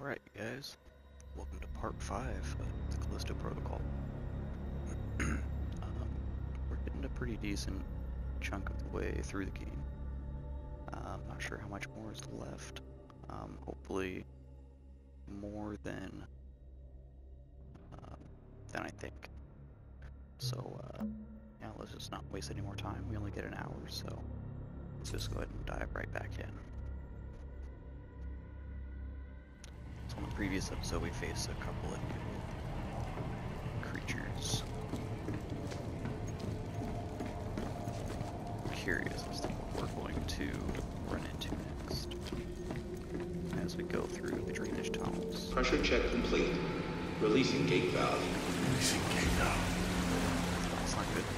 Alright guys, welcome to part 5 of the Callisto Protocol. We're getting a pretty decent chunk of the way through the game. I'm not sure how much more is left. Hopefully more than I think. So yeah, let's just not waste any more time. We only get an hour, so let's just go ahead and dive right back in. So in the previous episode we faced a couple of new creatures. I'm curious as to what we're going to run into next as we go through the drainage tunnels. Pressure check complete. Releasing gate valve. Releasing gate valve. That's not good.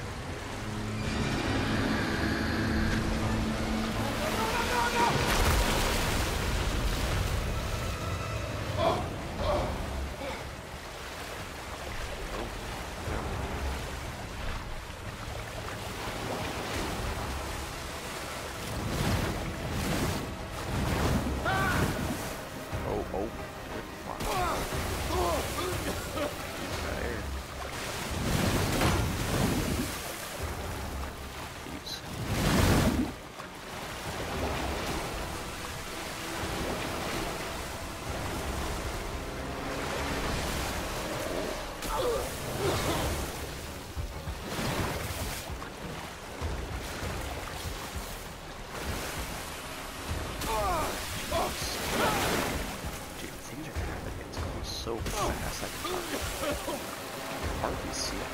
So fast, I can hardly see it.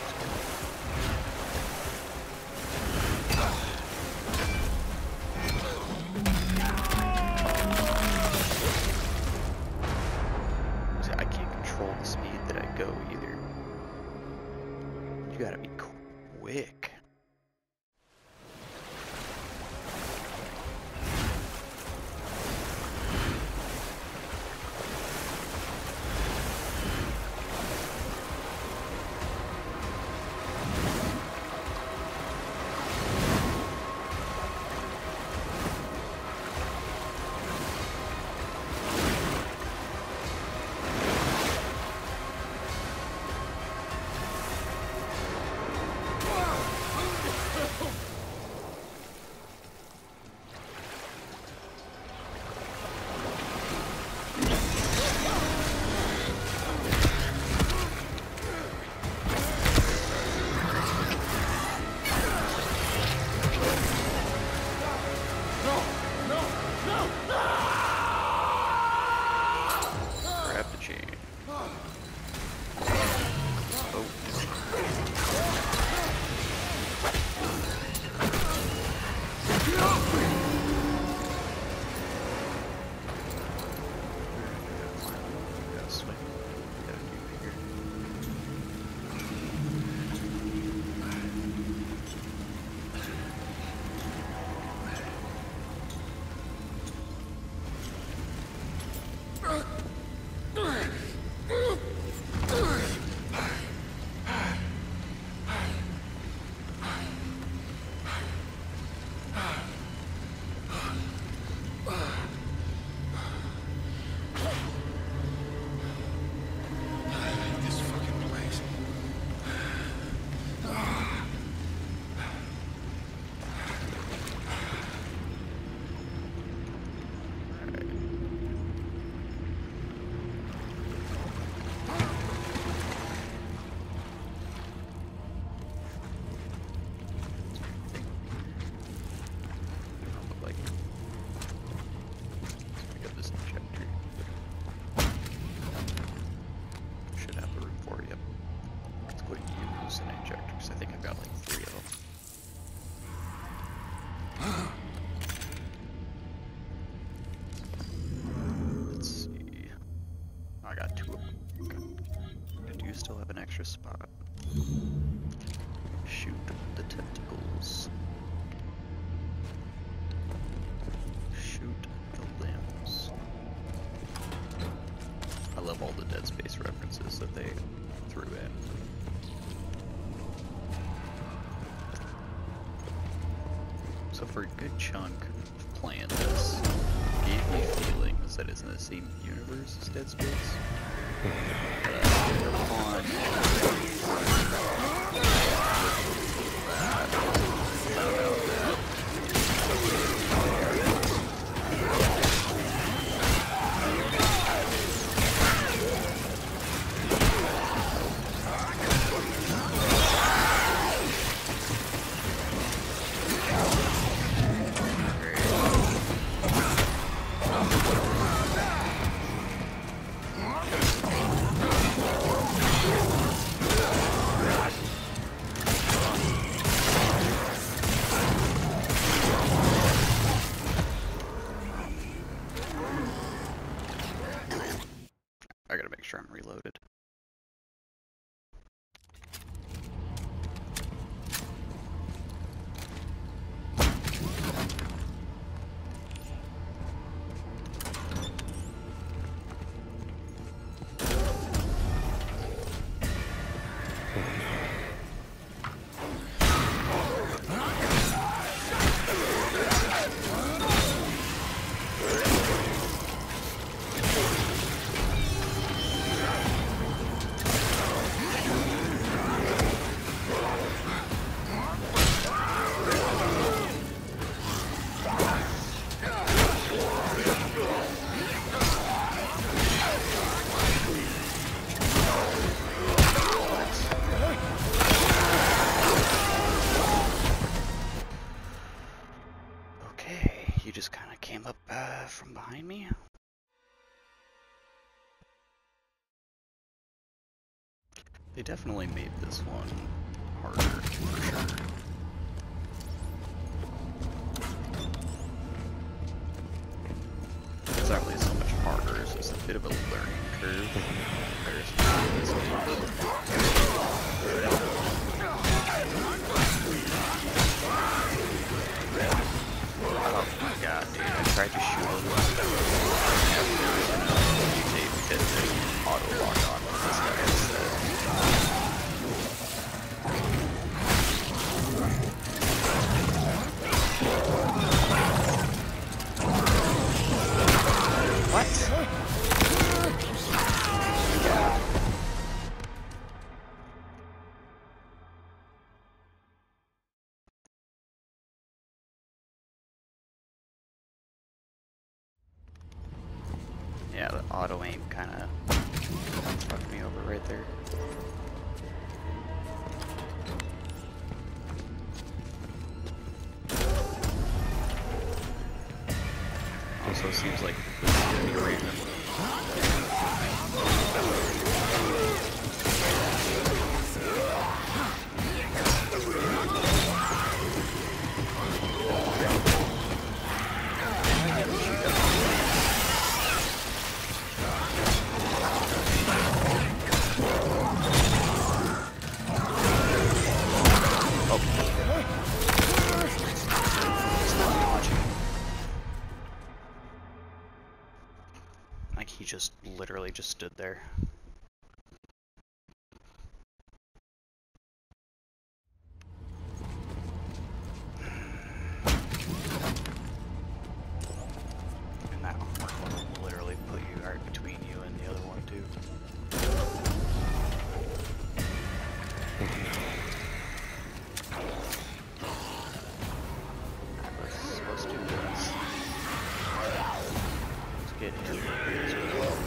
See, I can't control the speed that I go either. You gotta be quick. Grab the chain. Still have an extra spot. Shoot the tentacles. Shoot the limbs. I love all the Dead Space references that they threw in. So for a good chunk of playing this, it gave me feelings said it's in the same universe as Dead Space. I gotta make sure I'm reloaded. Just kind of came up from behind me. They definitely made this one harder, for sure. It's not really so much harder, it's just a bit of a learning curve. Oh my god, dude, I tried to shoot him. Because they auto-locked on with this guy instead. What? Yeah, the auto aim kind of fucked me over right there. Also seems like this is gonna be random. Like he just literally just stood there. And that armor will literally put you right between you and the other one too. Let's do this. Let's get him as well.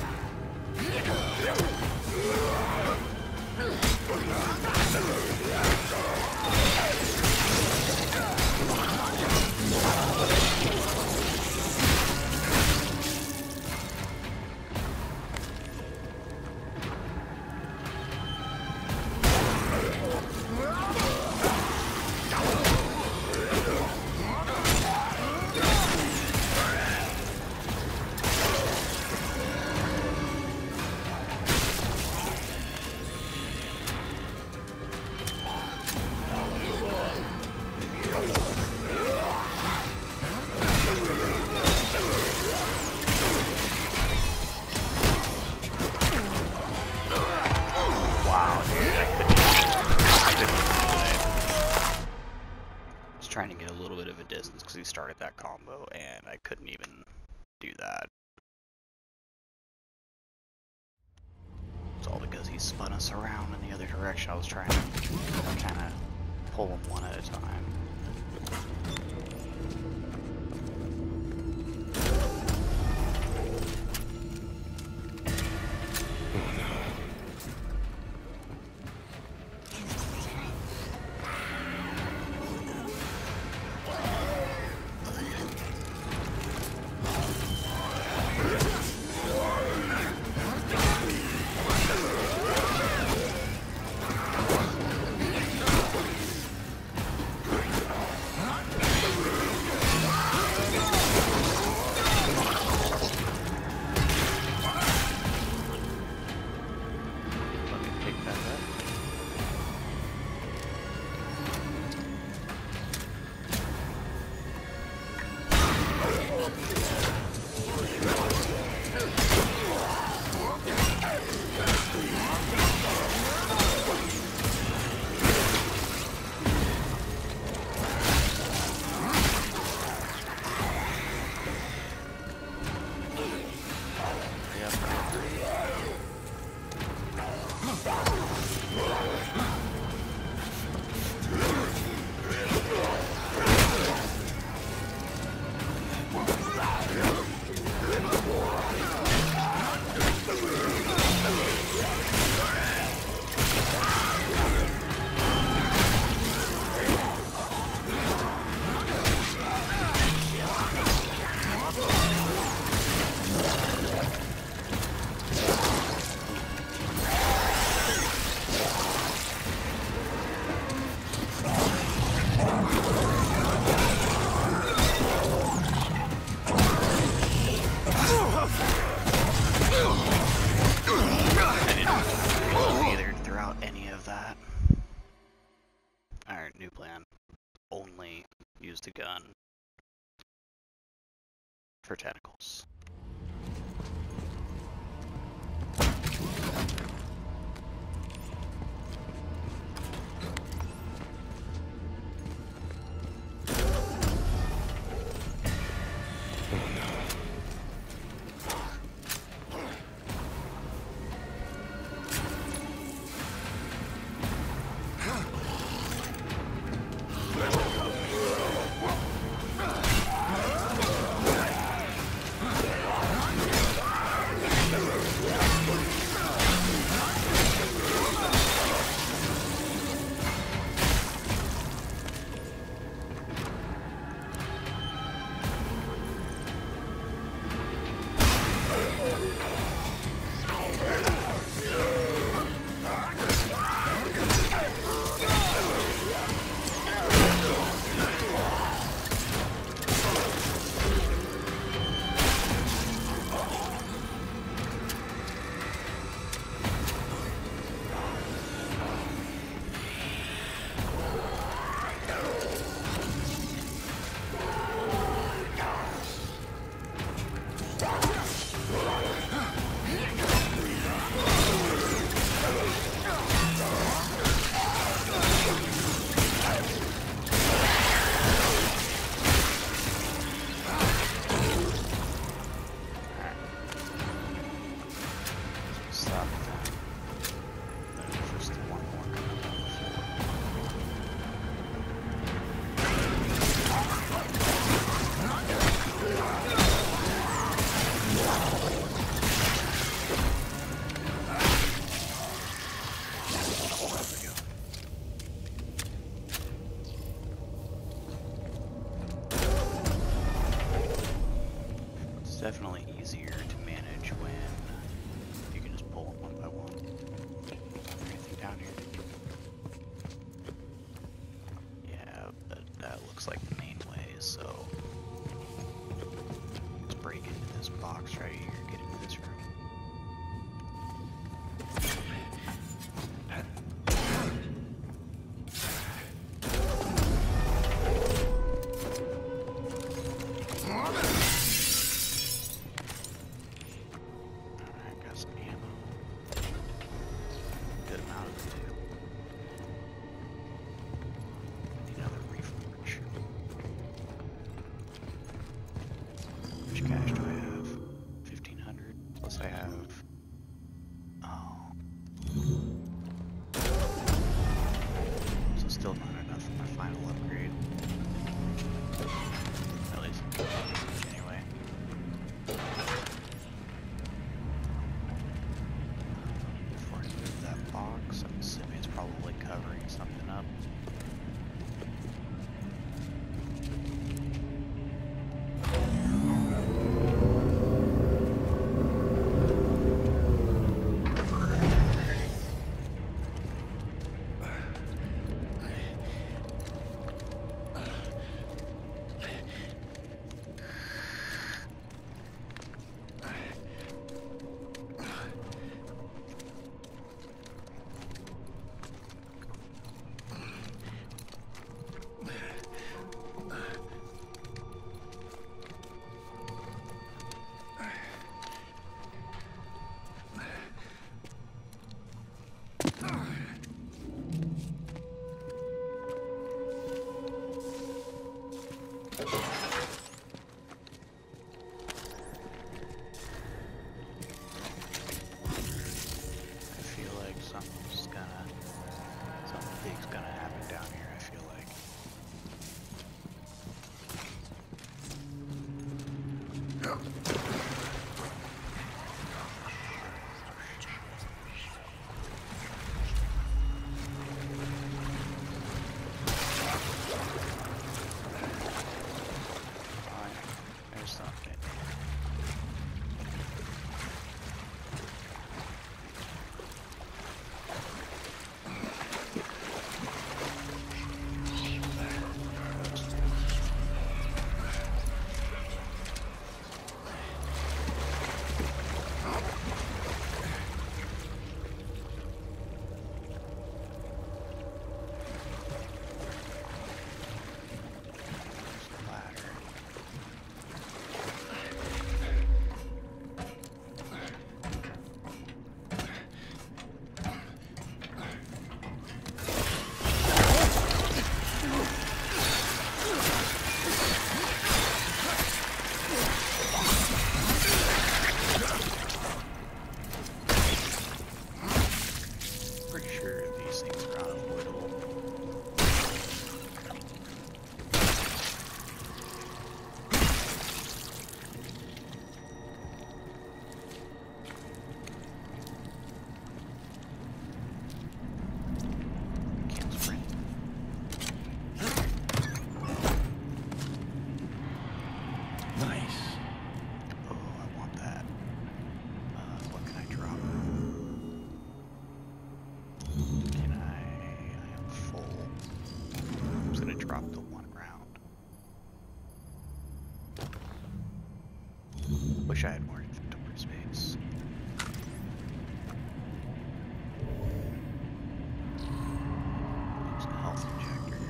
us around in the other direction. I was trying to kind of pull them one at a time. New plan. Only use the gun for tentacles. Definitely easier to manage when you can just pull them one by one. Anything down here? Yeah, that looks like the main way, so let's break into this box right here, get into this room. Cash do I have? 1,500 plus I have. Oh. Wish I had more inventory space. There's a health injector.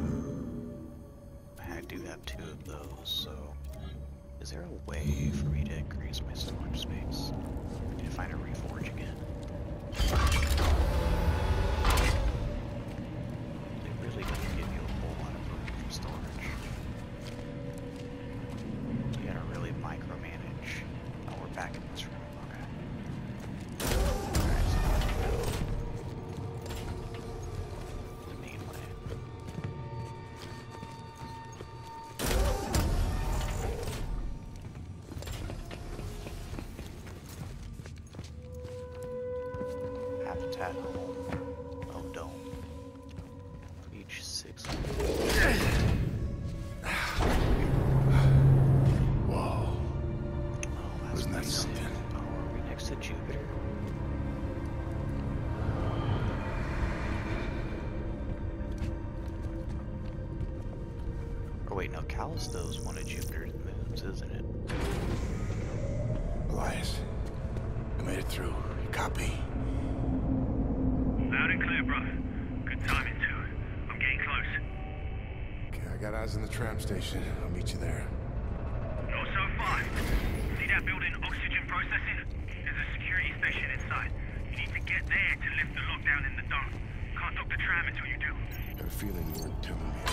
I do have 2 of those, so is there a way for me to increase my storage space? I need to find a reforge again. They really don't give you a whole lot of room for storage. You gotta really micromanage. Oh, we're back in this room. Okay. Alright, so now we go the main way. Habitat home. Oh, dome. Reach 6. Whoa. Oh, that's Wasn't that nice. something? Oh, are we next to Jupiter? Or wait, no, Callisto's one of Jupiter's moons, isn't it? Elias, I made it through. You copy? Loud and clear, brother. Good timing, too. I'm getting close. Okay, I got eyes on the tram station. I'll meet you there. Not so far. See that building, oxygen processing? There's a security station inside. You need to get there to lift the lockdown in the dome. Can't dock the tram until you do. I have a feeling you weren't telling me.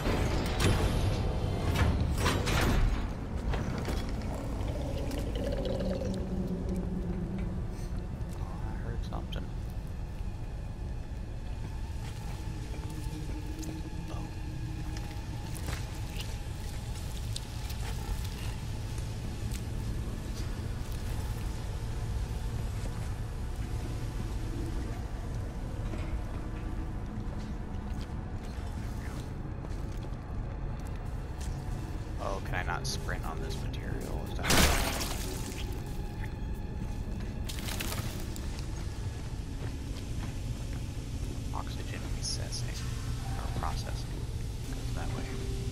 Oh, I heard something. Oh. Oh, can I not sprint on this material? Is that oxygen recessing or processing goes that way?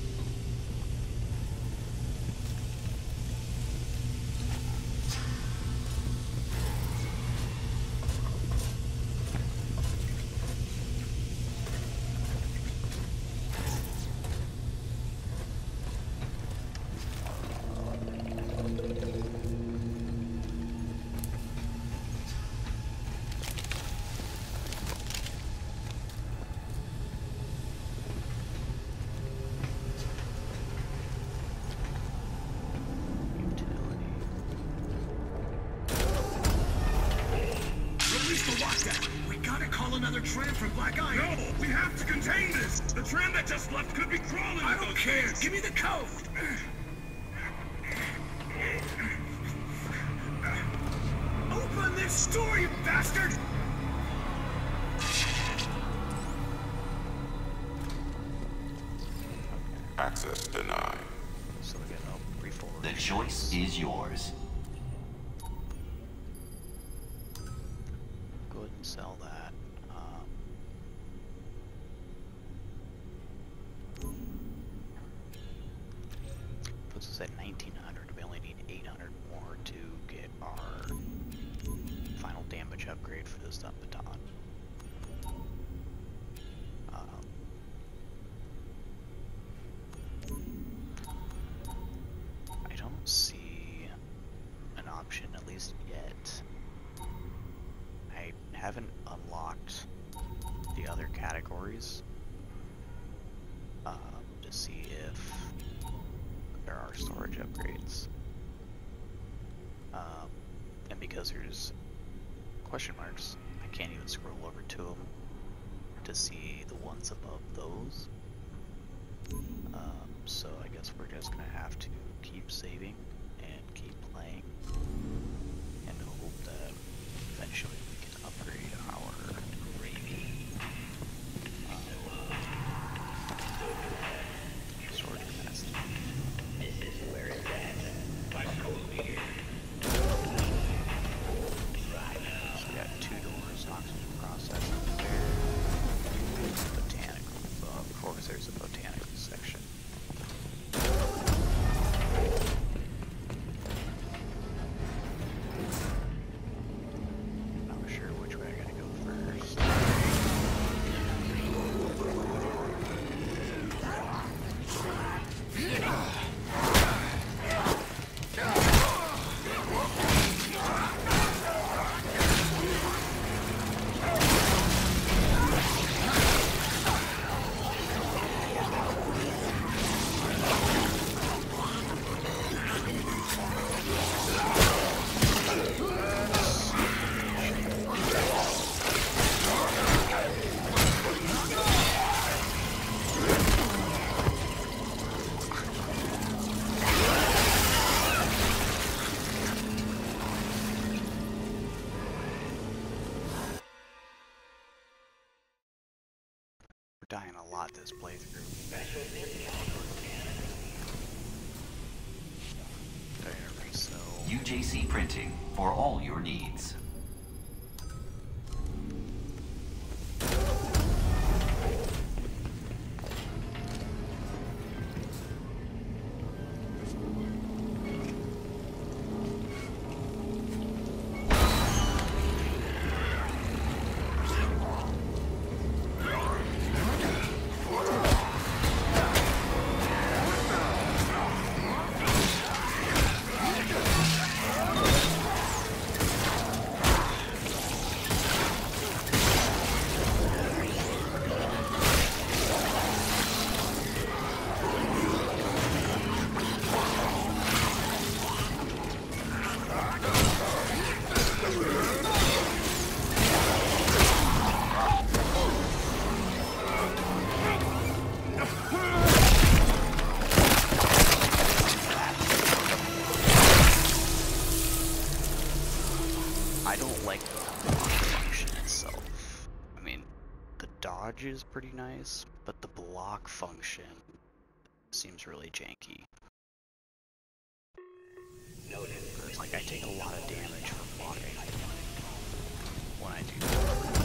Utility. Release the lockdown! We gotta call another tram for Black Eye! No! We have to contain this! The tram that just left could be crawling I with don't those care! things. Give me the code! Open this door, you bastard! Access denied. So we get no reforge. The choice is yours. Go ahead and sell that. Puts us at 1900. We only need 800 more to get our final damage upgrade for this baton. I don't see an option, at least yet. I haven't unlocked the other categories to see if there are storage upgrades. And because there's question marks, I can't even scroll over to them to see the ones above those. So I guess we're just gonna have to keep saving and keep playing and hope that eventually we can upgrade our storage capacity. So we got 2 doors, oxygen processing there, botanical, of course there's a botanical section. We're dying a lot this playthrough. Diary cell. UJC Printing for all your needs. I don't like the block function itself. I mean, the dodge is pretty nice, but the block function seems really janky. It's like I take a lot of damage from blocking when I do that.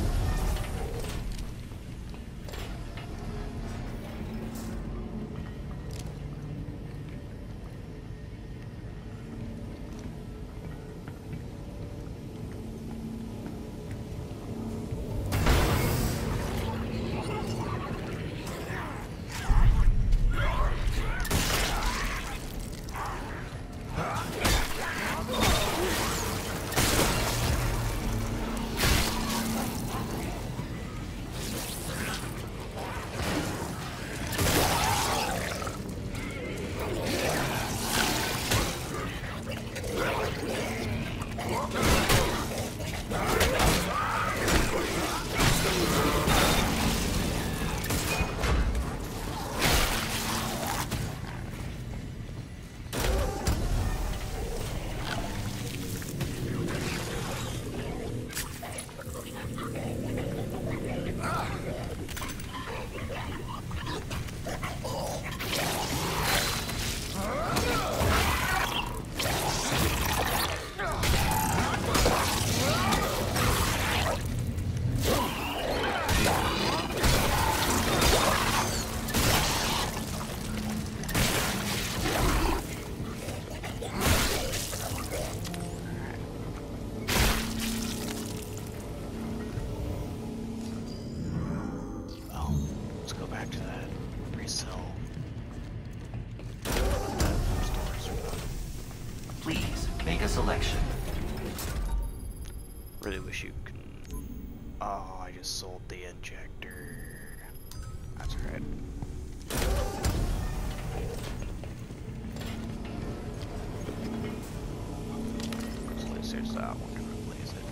Please make a selection. Really wish you can. Oh, I just sold the injector. That's right. Let's use that one to replace it.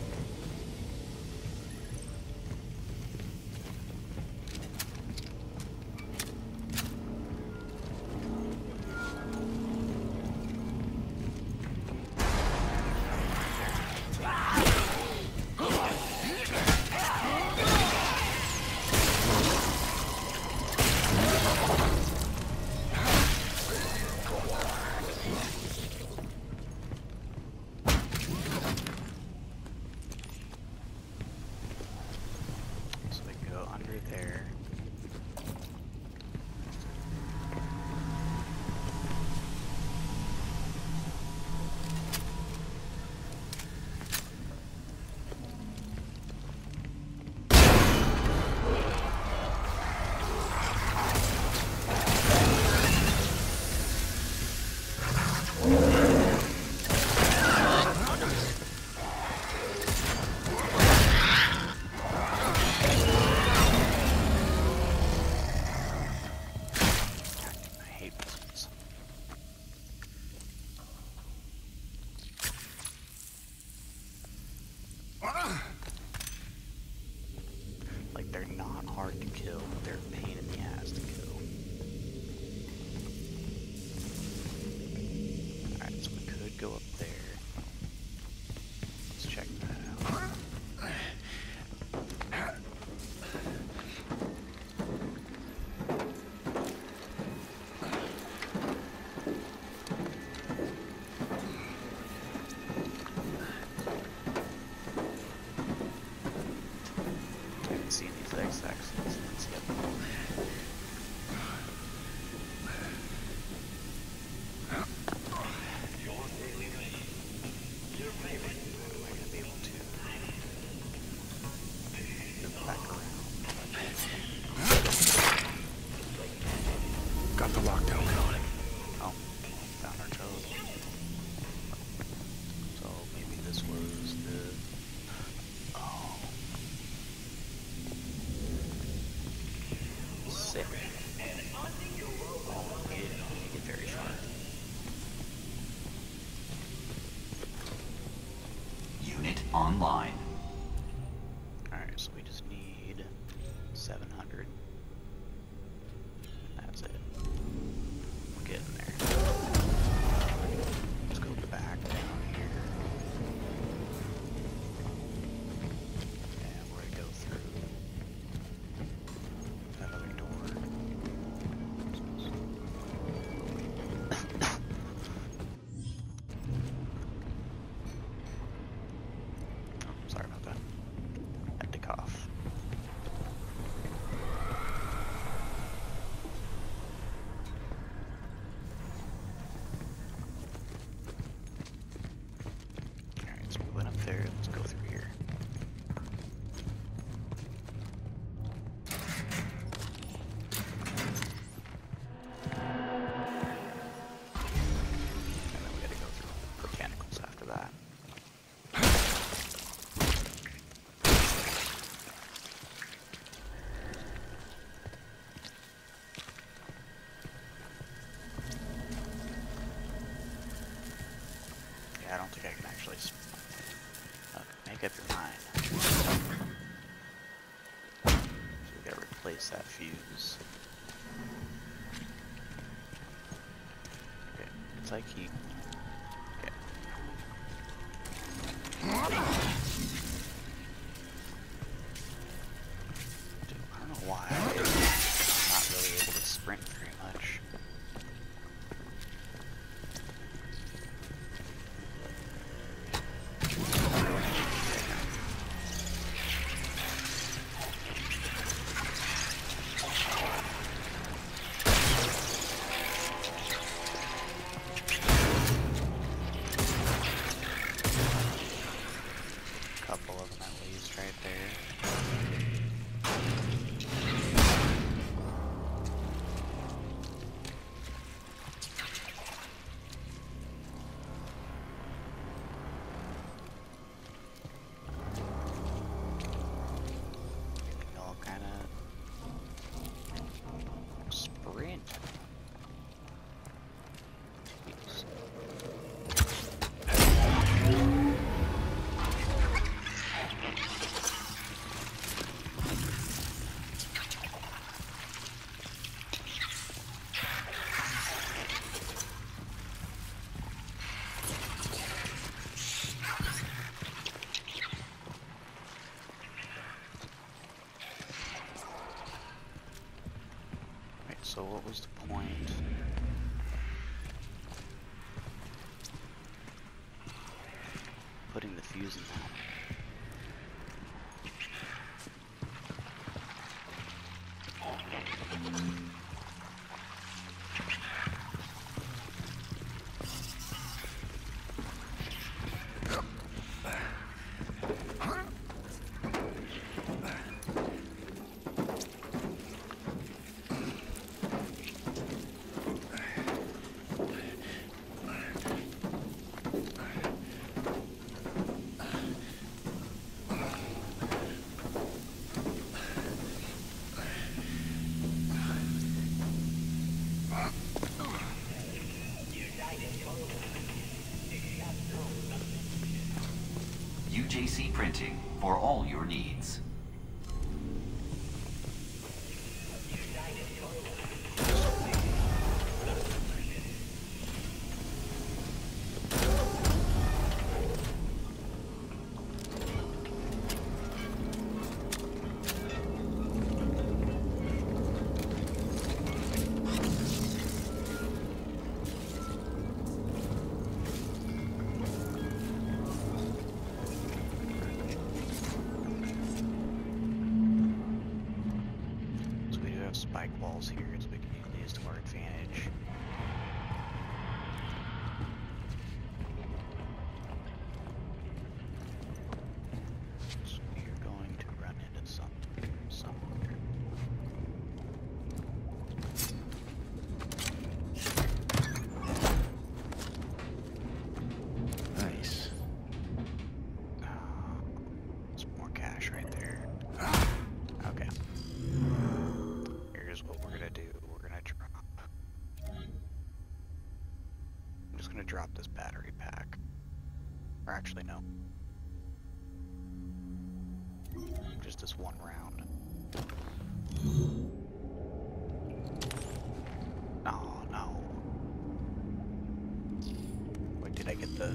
There. Like, they're not hard to kill, but they're a pain in the ass to kill. Alright, so we could go up there. Let's check that out. to be able to move back around. Got the lockdown going. Oh, found our code. So maybe this was the... Oh. Sick. Oh, we didn't get very far. Unit online. Alright, so we just need 700. That's it. We're getting there. Let's go back down here. And we're gonna go through that other door. Oh, sorry about that. Had to cough. Alright, so we went up there. Let's go through here. And then we gotta go through mechanicals after that. Yeah, I don't think I can actually make up your mind. So we gotta replace that fuse. Okay, it's like he... Okay. Dude, I don't know why I'm not really able to sprint very much. Couple of them at least right there. They all kind of sprint. Jeez. Right, so what was the point? Putting the fuse in that. UJC Printing for all your needs. drop this battery pack. Or actually, no. Just this one round. Oh, no. Wait, did I get the...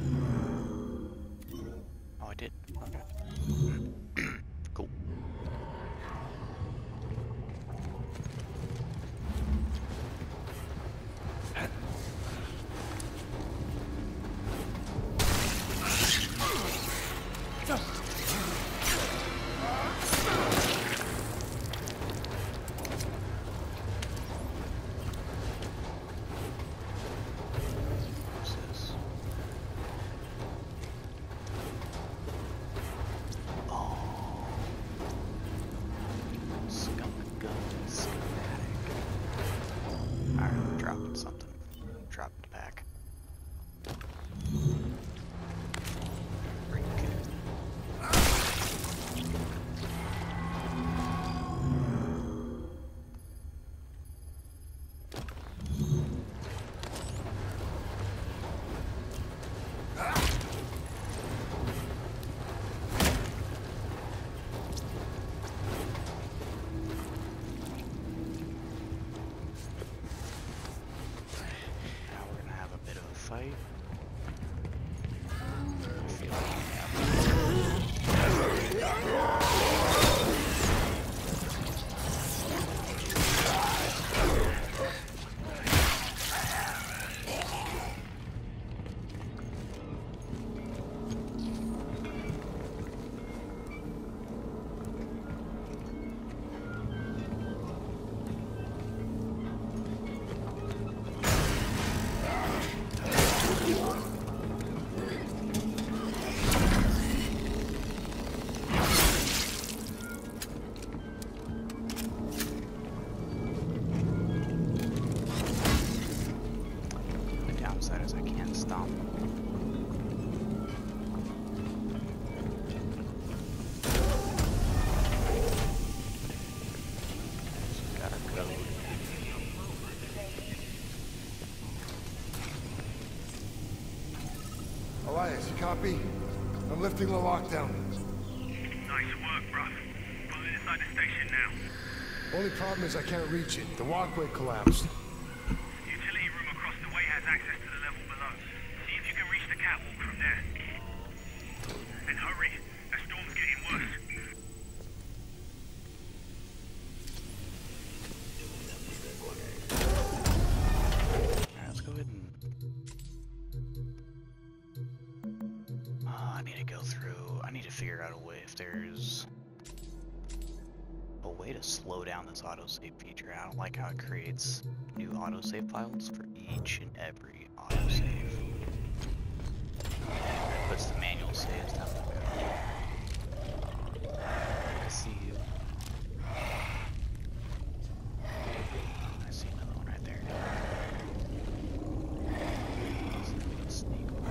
Oh, I did. Okay. Cool. Elias, you copy? I'm lifting the lockdown. Nice work, bruv. Pulling inside the station now. Only problem is I can't reach it. The walkway collapsed. The utility room across the way has access to the level below. See if you can reach the catwalk from there. And hurry, the storm's getting worse. Alright, let's go ahead and... I need to go through... I need to figure out a way if there's... a way to slow down this autosave feature. I don't like how it creates new autosave files for each and every autosave. It puts the manual saves down the middle. I see you. I see another one right there. Sneak over.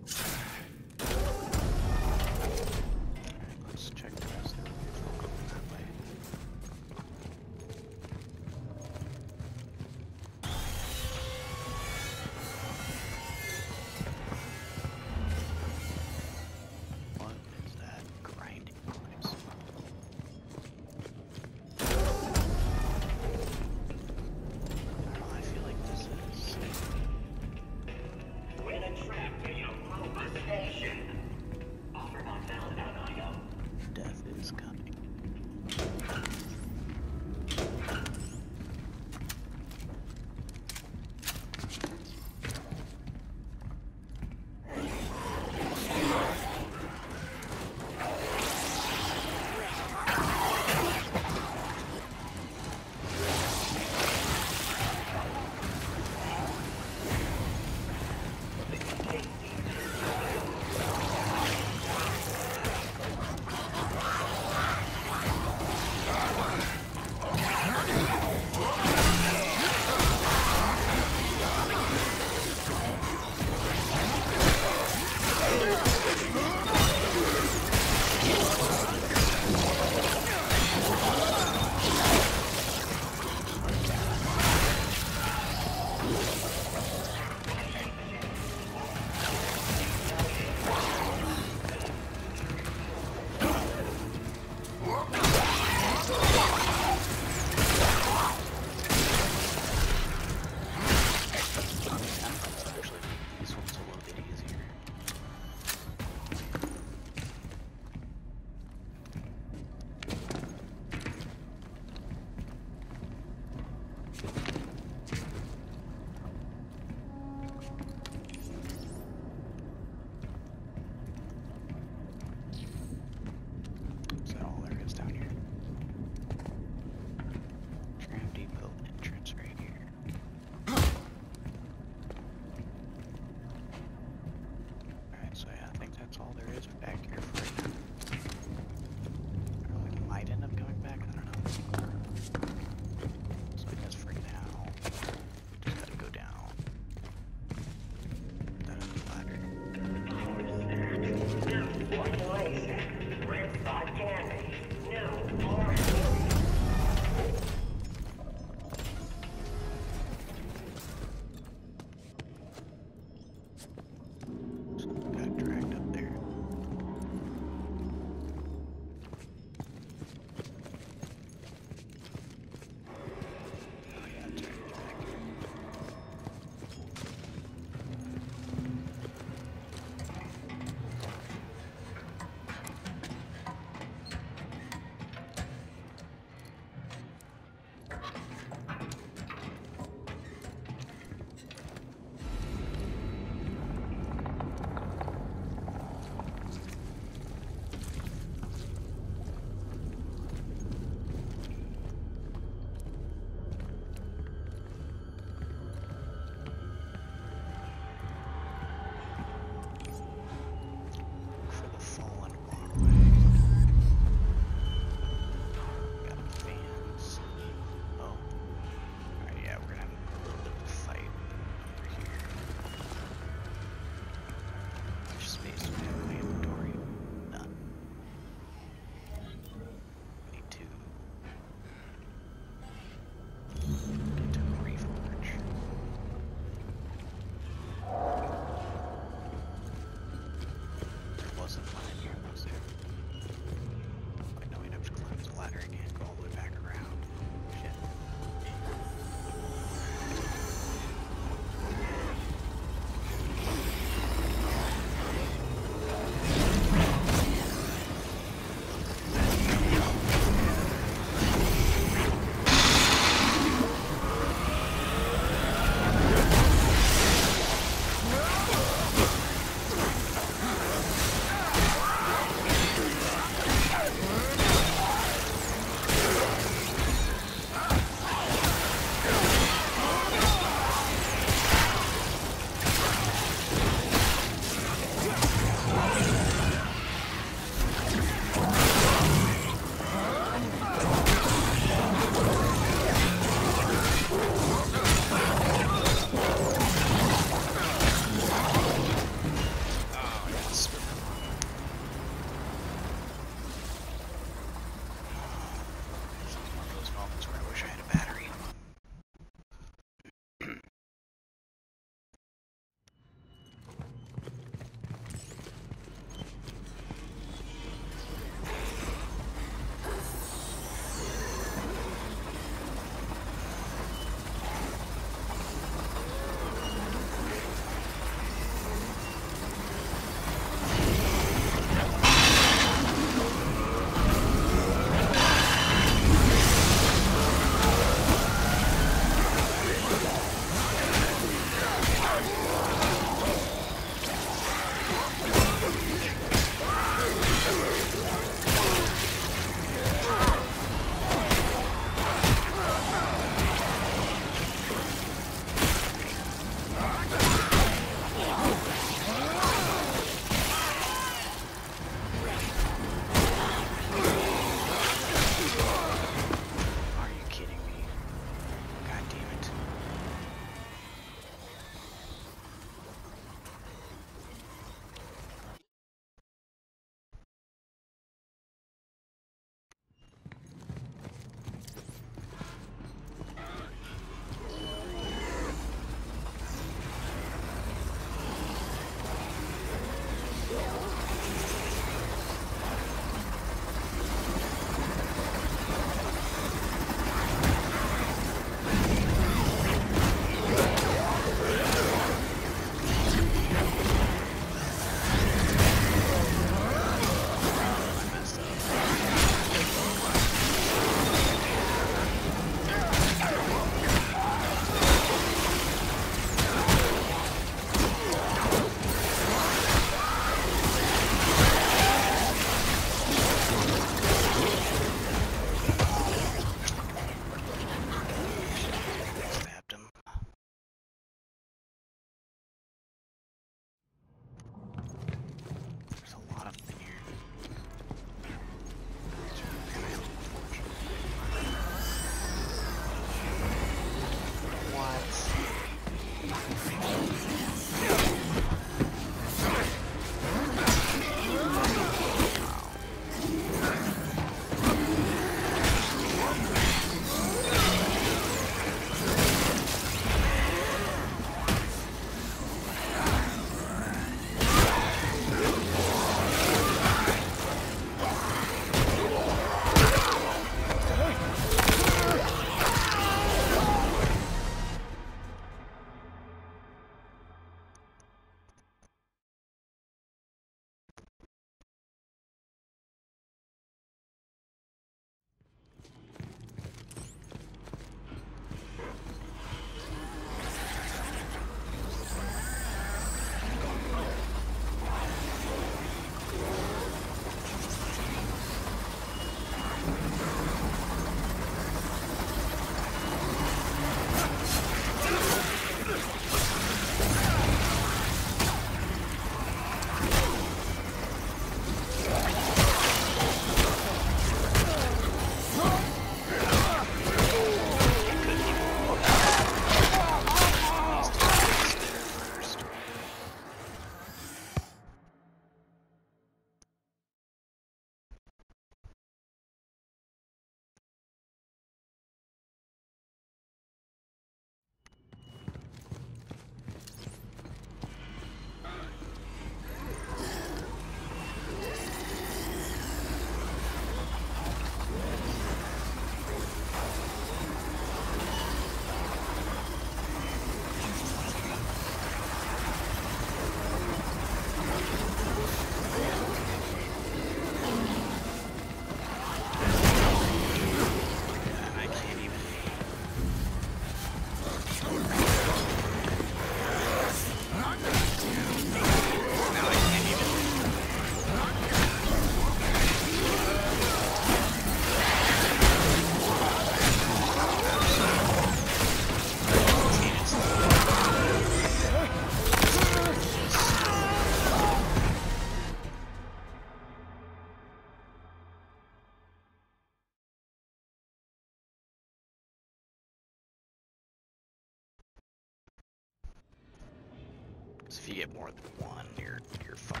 if you get more than one, you're fucked.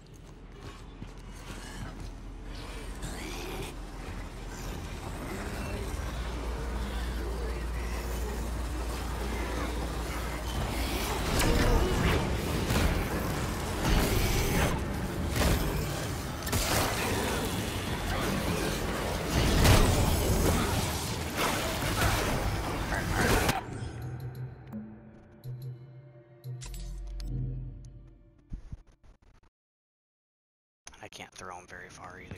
I can't throw him very far either.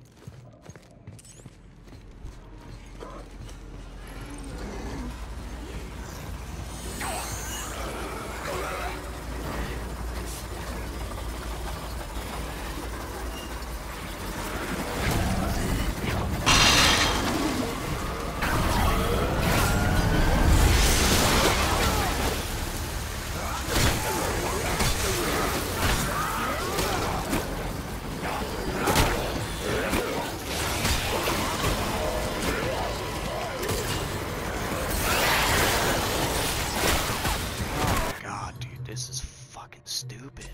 This is fucking stupid.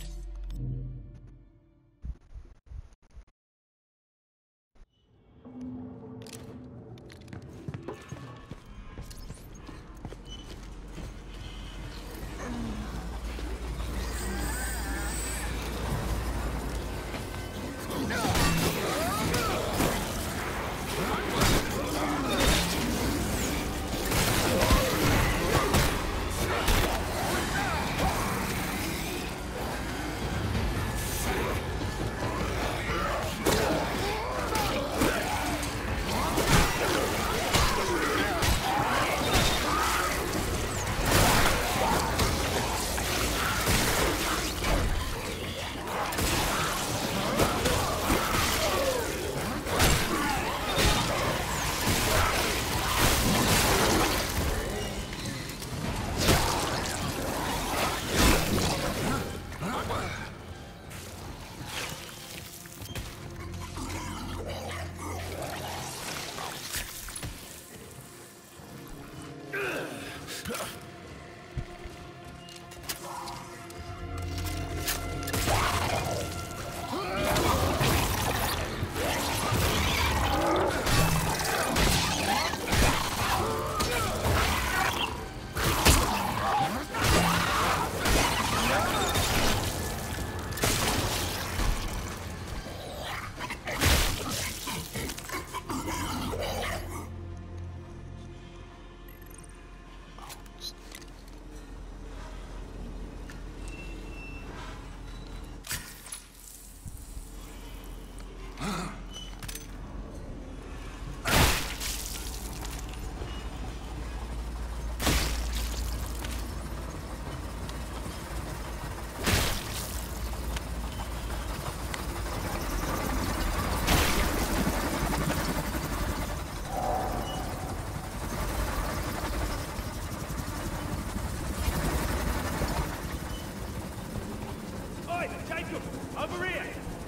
Over here!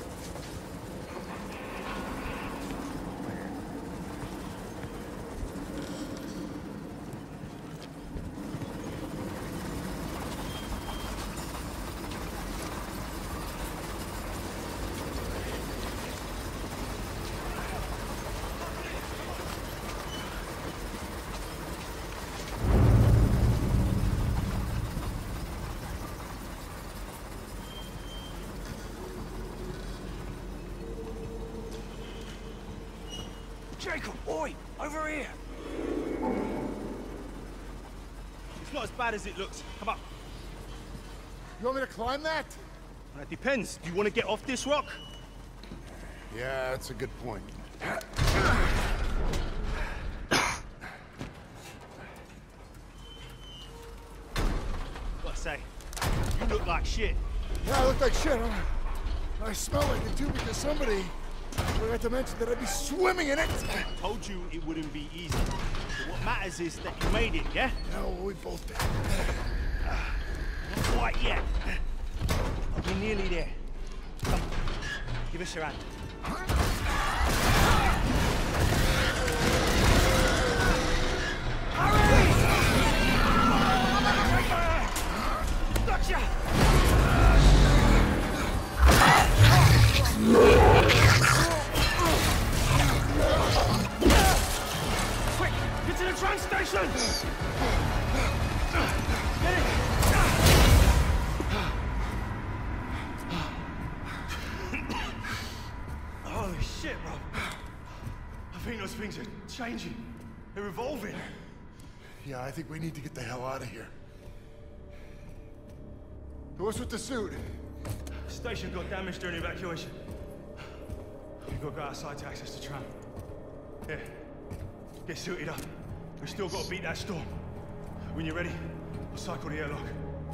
Jacob, oi! Over here! It's not as bad as it looks. Come on. You want me to climb that? Well, it depends. Do you want to get off this rock? Yeah, that's a good point. What I say? You look like shit. Yeah, I look like shit. I smell like it too because somebody forgot to mention that I'd be swimming in it. I told you it wouldn't be easy. But what matters is that you made it, yeah? No, we both did. Not quite yet. But we're nearly there. Come, give us your hand. Hurry! Gotcha! Run, Station! Get it! Holy shit, bro. I think those things are changing. They're evolving. Yeah, I think we need to get the hell out of here. What's with the suit? Station got damaged during evacuation. We've got to go outside to access the tram. Yeah. Get suited up. We've still got to beat that storm. When you're ready, I'll cycle the airlock.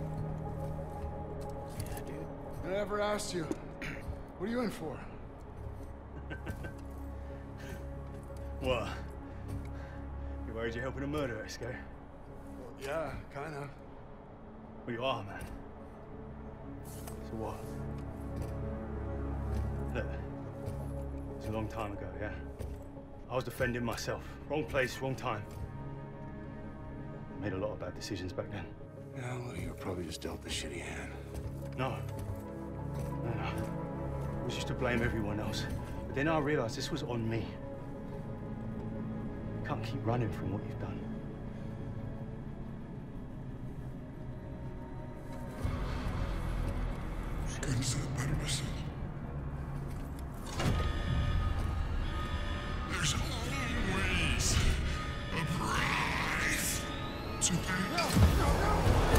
Yeah, dude. I never asked you. What are you in for? What? You worried you're helping a murderer, Esco? Well, yeah, kind of. Well, you are, man. So what? Look, it was a long time ago, yeah? I was defending myself. Wrong place, wrong time. I made a lot of bad decisions back then. Yeah, well, you were probably just dealt a shitty hand. No. No. I was used to blame everyone else. But then I realized this was on me. You can't keep running from what you've done. Goodness, that better listen. There's always a price to pay.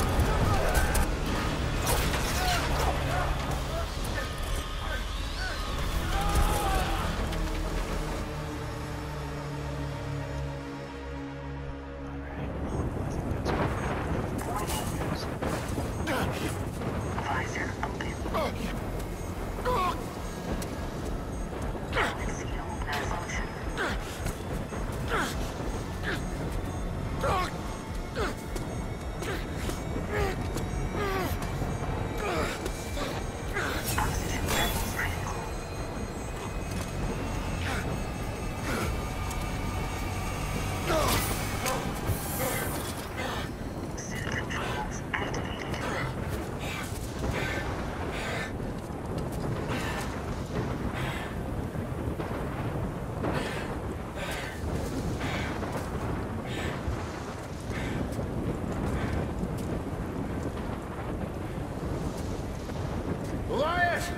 Elias!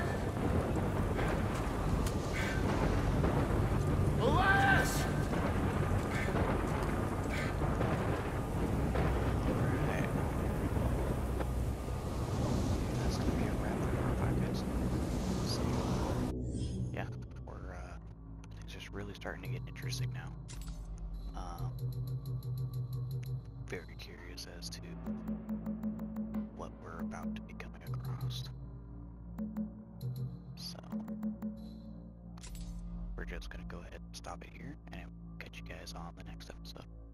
Elias! Alright. That's gonna be a wrap for our podcast. So, yeah, things just really starting to get interesting now. Very curious as to what we're about to be coming across. So, we're just gonna go ahead and stop it here, and catch you guys on the next episode.